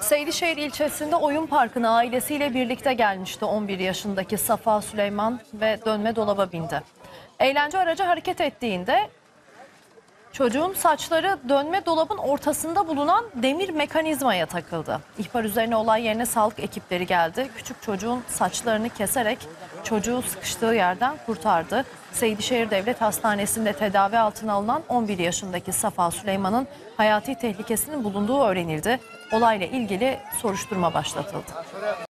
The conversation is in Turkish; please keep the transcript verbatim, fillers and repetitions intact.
Seydişehir ilçesinde oyun parkına ailesiyle birlikte gelmişti on bir yaşındaki Safa Süleyman ve dönme dolaba bindi. Eğlence aracı hareket ettiğinde çocuğun saçları dönme dolabın ortasında bulunan demir mekanizmaya takıldı. İhbar üzerine olay yerine sağlık ekipleri geldi. Küçük çocuğun saçlarını keserek çocuğu sıkıştığı yerden kurtardı. Seydişehir Devlet Hastanesi'nde tedavi altına alınan on bir yaşındaki Safa Süleyman'ın hayati tehlikesinin bulunduğu öğrenildi. Olayla ilgili soruşturma başlatıldı.